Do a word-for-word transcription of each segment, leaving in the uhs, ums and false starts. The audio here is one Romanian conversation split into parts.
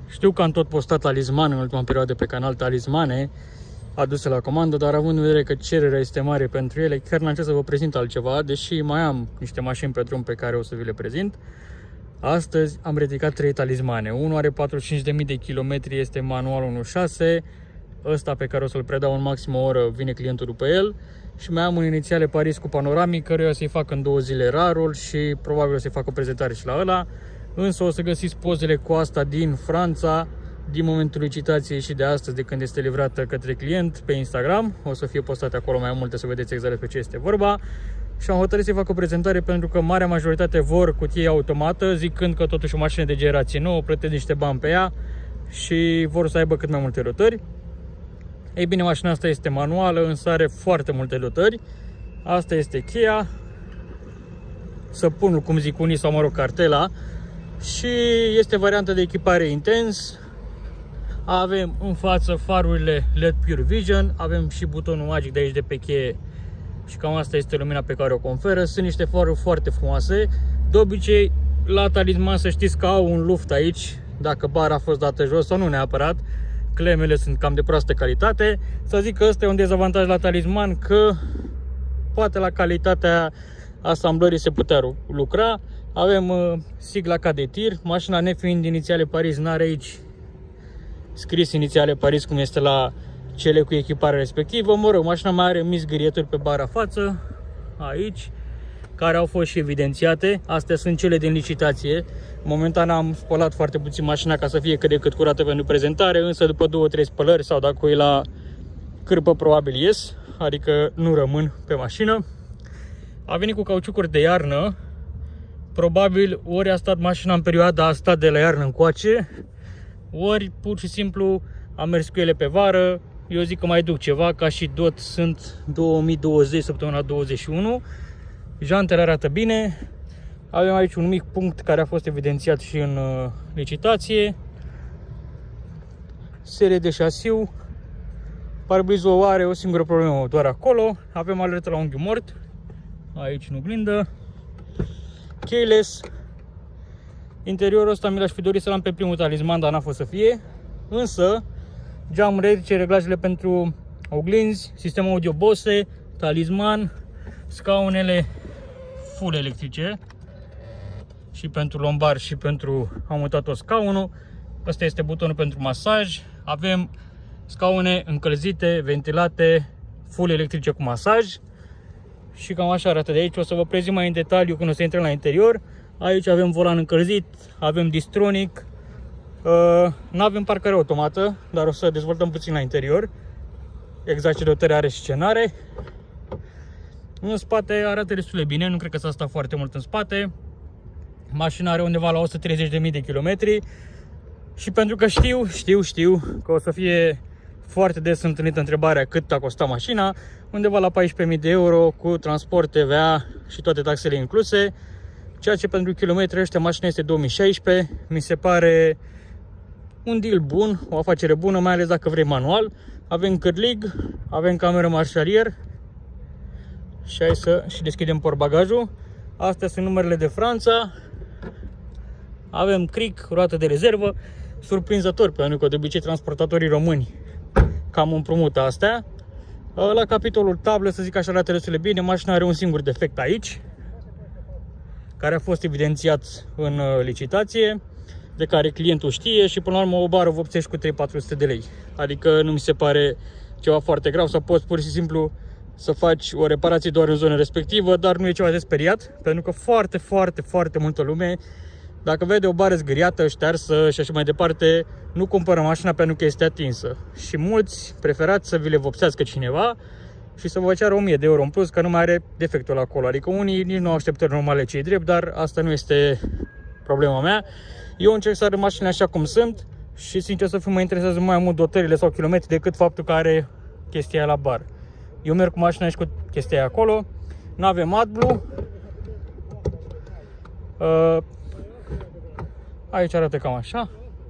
Știu că am tot postat talismane în ultima perioadă pe canal, talismane aduse la comandă, dar având în vedere că cererea este mare pentru ele, chiar n-am ce să vă prezint altceva, deși mai am niște mașini pe drum pe care o să vi le prezint. Astăzi am ridicat trei talismane. Unul are patruzeci și cinci de mii de kilometri, este manual unu punct șase. Ăsta pe care o să-l predau în maxim o oră, vine clientul după el. Și mai am un inițiale Paris cu panoramic, căruia o să-i fac în două zile rarul și probabil o să-i fac o prezentare și la ăla. Însă o să găsiți pozele cu asta din Franța, din momentul licitației și de astăzi, de când este livrată către client, pe Instagram. O să fie postate acolo mai multe să vedeți exact despre ce este vorba. Și am hotărât să fac o prezentare pentru că marea majoritate vor cutie automată, zicând că totuși o mașină de generație nouă, plătesc niște bani pe ea și vor să aibă cât mai multe rotări. Ei bine, mașina asta este manuală, însă are foarte multe rotări. Asta este cheia, săpunul, cum zic unii, sau mă rog, cartela. Și este varianta de echipare intens. Avem în față farurile L E D Pure Vision, avem și butonul magic de aici de pe cheie și cam asta este lumina pe care o conferă. Sunt niște faruri foarte frumoase. De obicei, la talisman să știți că au un luft aici, dacă bara a fost dată jos sau nu neapărat. Clemele sunt cam de proastă calitate. Să zic că ăsta e un dezavantaj la talisman, că poate la calitatea asamblării se putea lucra. Avem uh, sigla ca de tir, mașina nefiind inițiale Paris, n-are aici scris inițiale Paris cum este la cele cu echipare respectivă. Mă rog, mașina mai are mici zgârieturi pe bara față, aici, care au fost și evidențiate. Astea sunt cele din licitație. Momentan am spălat foarte puțin mașina ca să fie cât de cât curată pentru prezentare, însă după două trei spălări sau dacă o iei la cârpă probabil ies, adică nu rămân pe mașină. A venit cu cauciucuri de iarnă. Probabil ori a stat mașina în perioada asta de la iarnă încoace, ori pur și simplu am mers cu ele pe vară. Eu zic că mai duc ceva, ca și dot sunt două mii douăzeci, săptămâna douăzeci și unu. Jantele arată bine. Avem aici un mic punct care a fost evidențiat și în uh, licitație. Serie de șasiu. Parbrizul are o singură problemă, doar acolo. Avem alertă la unghiul mort, aici în oglindă. Keyless. Interiorul ăsta mi l-aș fi dorit să l-am pe primul talisman, dar n-a fost să fie. Însă, geamul ridice, reglajele pentru oglinzi, sistemul audio Bose, talisman, scaunele full electrice. Și pentru lombar și pentru am mutat tot scaunul. Ăsta este butonul pentru masaj. Avem scaune încălzite, ventilate, full electrice cu masaj. Și cam așa arată de aici. O să vă prezint mai în detaliu când o să intrăm la interior. Aici avem volan încălzit, avem distronic. Uh, nu avem parcare automată, dar o să dezvoltăm puțin la interior. Exact ce dotări are și ce n-are. În spate arată destul de bine, nu cred că s-a stat foarte mult în spate. Mașina are undeva la o sută treizeci de mii de kilometri. Și pentru că știu, știu, știu că o să fie foarte des întâlnită întrebarea cât a costat mașina, undeva la paisprezece mii de euro cu transport, T V A și toate taxele incluse. Ceea ce pentru kilometri ăștia mașina este două mii șaisprezece, mi se pare un deal bun, o afacere bună, mai ales dacă vrei manual. Avem cârlig, avem cameră marșalier și hai să și deschidem portbagajul. Astea sunt numerele de Franța. Avem cric, roată de rezervă, surprinzător, pentru că de obicei transportatorii români cam împrumută astea. La capitolul tablă, să zic așa, arată destul de bine. Mașina are un singur defect aici, care a fost evidențiat în licitație, de care clientul știe și până la urmă o bară vopsești cu trei patru sute de lei. Adică nu mi se pare ceva foarte grav, sau poți pur și simplu să faci o reparație doar în zona respectivă, dar nu e ceva de speriat, pentru că foarte, foarte, foarte multă lume, dacă vede o bară zgâriată, ștearsă și așa mai departe, nu cumpără mașina pentru că este atinsă. Și mulți preferați să vi le vopsească cineva și să vă ceară o mie de euro în plus, că nu mai are defectul acolo. Adică unii nici nu au așteptări normale, ce-i drept, dar asta nu este problema mea. Eu încerc să arăt mașinile așa cum sunt și, sincer să fiu, mă interesează mai mult dotările sau kilometri decât faptul că are chestia aia la bar. Eu merg cu mașina și cu chestia aia acolo. Nu avem AdBlue. Uh, aici arată cam așa.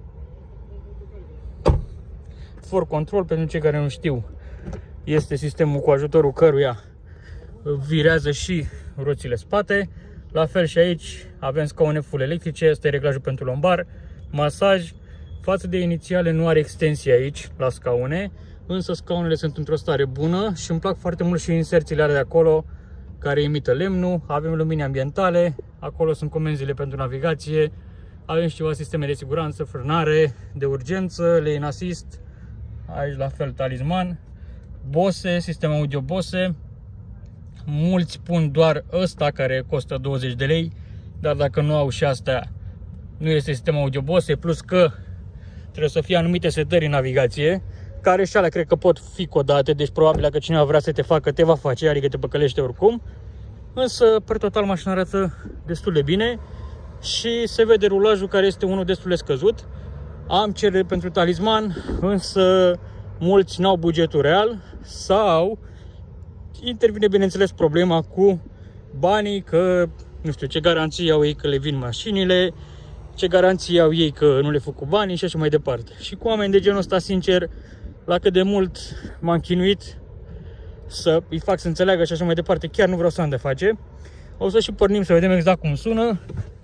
For Control, pentru cei care nu știu, este sistemul cu ajutorul căruia virează și roțile spate. La fel și aici avem scaune full electrice, este reglajul pentru lombar, masaj, Față de inițiale nu are extensie aici la scaune, însă scaunele sunt într-o stare bună și îmi plac foarte mult și inserțiile alea de acolo care imită lemnul. Avem lumini ambientale, acolo sunt comenzile pentru navigație, avem și ceva sisteme de siguranță, frânare, de urgență, lane assist, aici la fel talisman, Bose, sistem audio Bose. Mulți pun doar ăsta care costă douăzeci de lei, dar dacă nu au și astea, nu este sistem audio Bose, plus că trebuie să fie anumite setări în navigație, care și alea cred că pot fi codate, deci probabil dacă cineva vrea să te facă, te va face, adică te păcălește oricum. Însă, per total, mașina arată destul de bine și se vede rulajul care este unul destul de scăzut. Am cerere pentru talisman, însă mulți n-au bugetul real sau intervine, bineînțeles, problema cu banii, că nu știu ce garanții au ei că le vin mașinile, ce garanții au ei că nu le fac cu banii și așa mai departe. Și cu oameni de genul ăsta, sincer, la cât de mult m-am chinuit să îi fac să înțeleagă și așa mai departe, chiar nu vreau să am de face. O să și pornim să vedem exact cum sună.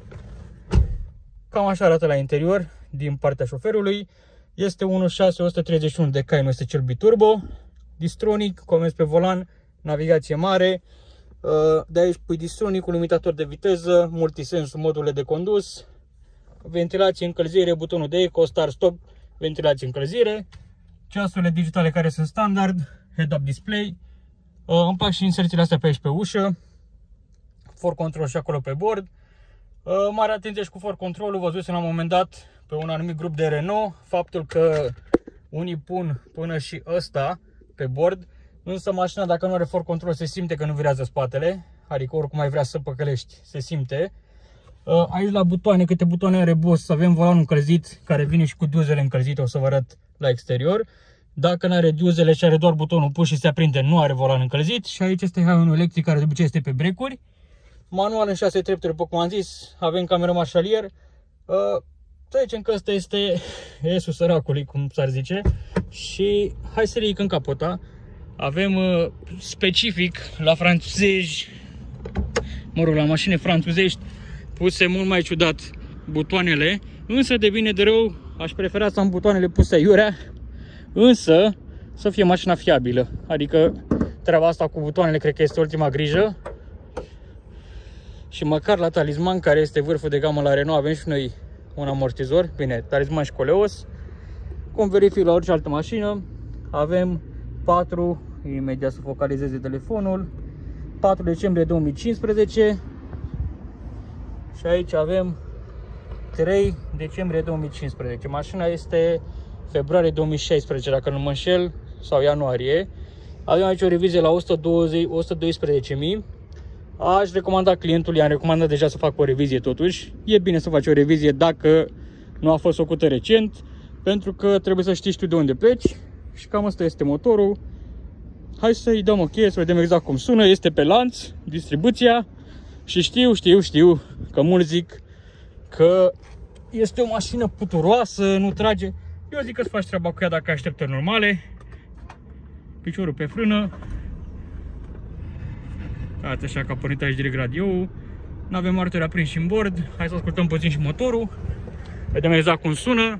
Cam așa arată la interior, din partea șoferului. Este unu punct șase, o sută treizeci și unu de cai, nu este cel biturbo. Distronic, comenzi pe volan, navigație mare. De aici pui distronic cu limitator de viteză, multisens, modurile de condus, ventilație, încălzire, butonul de eco, start, stop, ventilație, încălzire, ceasurile digitale care sunt standard, head-up display. Îmi plac și inserțiile astea pe aici pe ușă, for control și acolo pe bord. Mare atenție și cu for control-ul, văzusem la un moment dat pe un anumit grup de Renault faptul că unii pun până și ăsta pe bord, însă mașina, dacă nu are for control, se simte că nu virează spatele, adică oricum ai vrea să păcălești, se simte. Aici la butoane, câte butoane are Boss, avem volanul încălzit, care vine și cu duzele încălzite, o să vă arăt la exterior. Dacă nu are duzele și are doar butonul pus și se aprinde, nu are volan încălzit. Și aici este haionul electric, care de obicei este pe brecuri. Manual în șase trepturi, după cum am zis, avem cameră marșalier. Să zicem că ăsta este esul săracului, cum s-ar zice. Și hai să ridicăm capota. Avem specific la franțuzești, mă rog, la mașini franțuzești, puse mult mai ciudat butoanele, însă de bine de rău aș prefera să am butoanele puse aiurea, însă să fie mașina fiabilă. Adică treaba asta cu butoanele cred că este ultima grijă. Și măcar la talisman, care este vârful de gamă la Renault, avem și noi un amortizor, bine, talisman și coleos. Cum verific la orice altă mașină, avem patru, imediat să focalizeze telefonul, patru decembrie două mii cincisprezece. Și aici avem trei decembrie două mii cincisprezece. Mașina este februarie două mii șaisprezece, dacă nu mă înșel, sau ianuarie. Avem aici o revizie la o sută doisprezece mii. Aș recomanda clientului, am recomandat deja să fac o revizie totuși. E bine să faci o revizie dacă nu a fost făcută recent, pentru că trebuie să știi tu de unde pleci. Și cam asta este motorul. Hai să-i dăm o cheie să vedem exact cum sună. Este pe lanț, distribuția. Și știu, știu, știu că mulți zic că este o mașină puturoasă, nu trage. Eu zic că îți faci treaba cu ea dacă așteptări normale. Piciorul pe frână. Uitați așa că a pornit aici direct radioul. Nu avem martori aprinși în bord. Hai să ascultăm puțin și motorul. Vedem exact cum sună.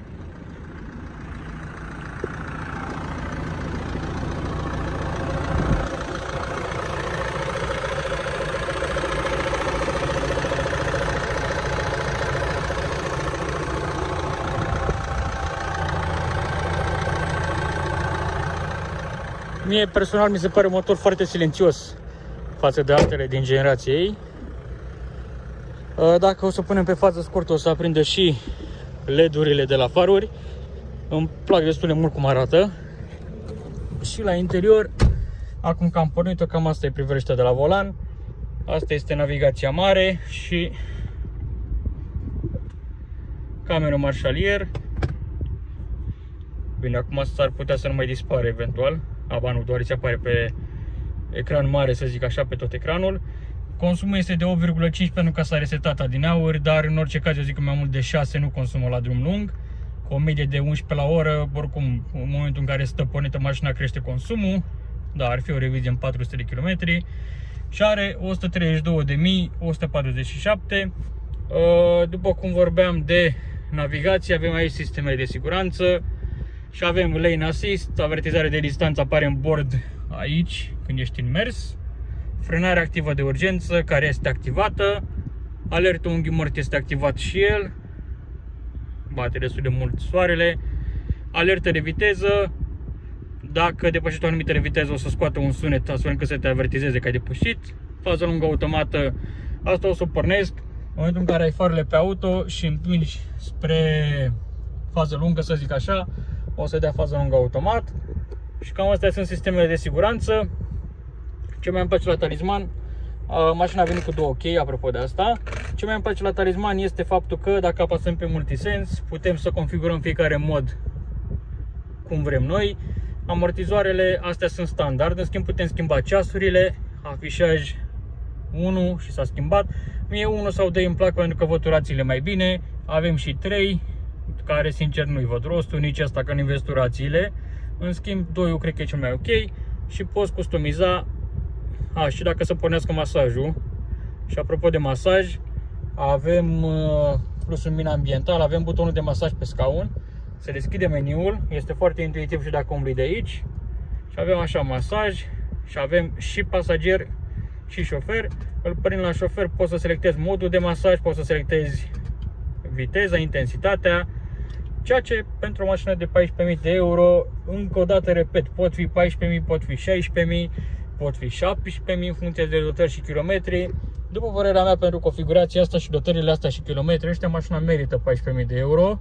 Mie personal mi se pare un motor foarte silențios față de altele din generația ei. Dacă o să punem pe față scurtă, o să aprindă și L E D-urile de la faruri. Îmi plac destul de mult cum arată. Și la interior, acum că am pornit-o, cam asta e priveliștea de la volan. Asta este navigația mare și cameră marșalier. Bine, acum asta ar putea să nu mai dispare eventual. Aba nu, doar îți apare pe ecran mare, să zic așa, pe tot ecranul. Consumul este de opt virgulă cinci pentru că s-a resetat adineauri, dar în orice caz eu zic că mai mult de șase nu consumă la drum lung. Cu o medie de unsprezece la oră, oricum în momentul în care stă pornită mașina crește consumul. Da, ar fi o revizie în patru sute de kilometri. Și are o sută treizeci și două de mii o sută patruzeci și șapte. După cum vorbeam de navigație, avem aici sisteme de siguranță și avem lane assist, avertizare de distanță apare în bord aici când ești în mers, frânare activă de urgență care este activată, alertul unghi mort este activat și el, bate destul de mult soarele, alertă de viteză, dacă depășești o anumită viteză o să scoată un sunet astfel încât să te avertizeze că ai depășit, fază lungă automată, asta o să o pornesc în momentul în care ai farele pe auto și împingi spre fază lungă, să zic așa, o să dea fază lungă automat. Și cam astea sunt sistemele de siguranță. Ce mai îmi place la Talisman, mașina a venit cu două chei, apropo de asta. Ce mai îmi place la Talisman este faptul că dacă apasăm pe multisens, putem să configurăm fiecare mod cum vrem noi. Amortizoarele astea sunt standard, în schimb putem schimba ceasurile, afișaj unu și s-a schimbat. Mie unu sau doi îmi plac pentru că văd turațiile mai bine. Avem și trei, care sincer nu-i văd rostul, nici asta că nu-i vezi turațiile. În schimb doi eu cred că e cel mai ok și poți customiza. A, și dacă să pornească masajul. Și apropo de masaj, avem plus un min ambiental, avem butonul de masaj pe scaun. Se deschide meniul, este foarte intuitiv și dacă umbli de aici. Și avem așa masaj și avem și pasager și șofer. Îl prind la șofer, poți să selectezi modul de masaj, poți să selectezi viteza, intensitatea. Ceea ce pentru o mașină de paisprezece mii de euro, încă o dată repet, pot fi paisprezece mii, pot fi șaisprezece mii, pot fi șaptesprezece mii în funcție de dotări și kilometri. După părerea mea, pentru configurația asta și dotările astea și kilometri, ăștia mașina merită paisprezece mii de euro.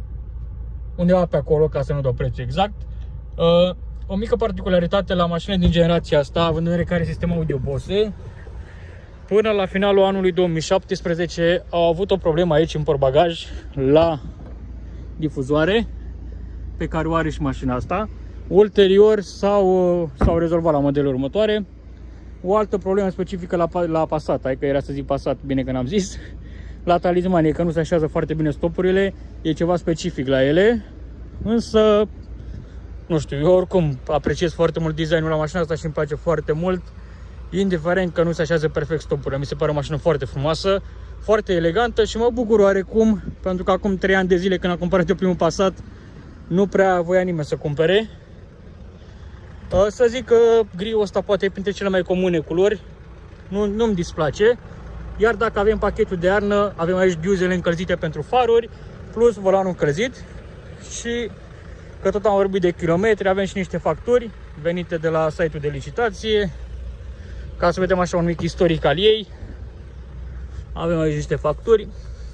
Undeva pe acolo, ca să nu dau prețul exact. Uh, o mică particularitate la mașinile din generația asta, având în vedere că are sistem audio Bose, până la finalul anului două mii șaptesprezece au avut o problemă aici în portbagaj la difuzoare, pe care o are și mașina asta. Ulterior s-au rezolvat la modelul următoare. O altă problemă specifică la, la Passat, adică era să zic Passat, bine că n-am zis. La Talisman e că nu se așează foarte bine stopurile, e ceva specific la ele. Însă, nu știu, eu oricum apreciez foarte mult designul la mașina asta și îmi place foarte mult. Indiferent că nu se așează perfect stopurile, mi se pare o mașină foarte frumoasă, foarte elegantă și mă bucur oarecum, pentru că acum trei ani de zile când am cumpărat eu primul Passat, nu prea voia nimeni să cumpere. Să zic că griul ăsta poate e printre cele mai comune culori, nu, nu-mi displace. Iar dacă avem pachetul de iarnă, avem aici ghiuzele încălzite pentru faruri, plus volanul încălzit. Și că tot am vorbit de kilometri, avem și niște facturi venite de la site-ul de licitație, ca să vedem așa un mic istoric al ei. Avem aici niște facturi.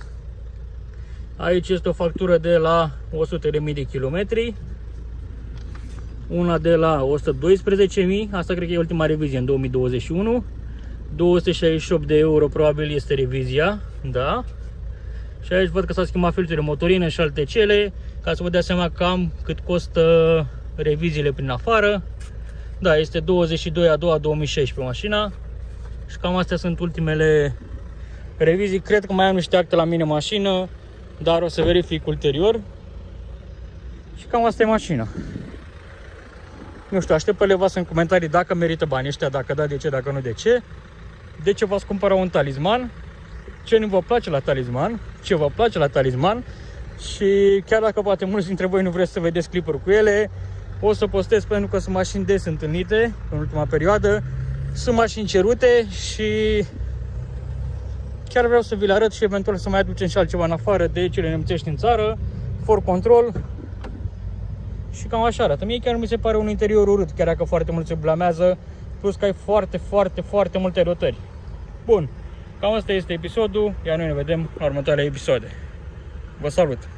Aici este o factură de la o sută de mii de kilometri, una de la o sută doisprezece mii, asta cred că e ultima revizie în două mii douăzeci și unu. două sute șaizeci și opt de euro probabil este revizia, da. Și aici văd că s-a schimbat filtrul de motorină și alte cele, ca să vă dea seama cam cât costă reviziile prin afară. Da, este douăzeci și doi a doua două mii șaisprezece mașina. Și cam astea sunt ultimele revizii. Cred că mai am niște acte la mine în mașină, dar o să verific ulterior. Și cam asta e mașina. Nu știu, aștept părerile voastre în comentarii dacă merită banii ăștia, dacă da, de ce, dacă nu, de ce. De ce v-ați cumpăra un Talisman? Ce nu vă place la Talisman? Ce vă place la Talisman? Și chiar dacă poate mulți dintre voi nu vreți să vedeți clipuri cu ele, o să postez pentru că sunt mașini des întâlnite în ultima perioadă. Sunt mașini cerute și chiar vreau să vi le arăt și eventual să mai aducem și altceva în afară de cele nemțești în țară. For Control. Și cam așa arată. Mie chiar nu mi se pare un interior urât, chiar dacă foarte mult se blamează, plus că ai foarte, foarte, foarte multe rotări. Bun, cam asta este episodul, iar noi ne vedem la următoarele episoade. Vă salut!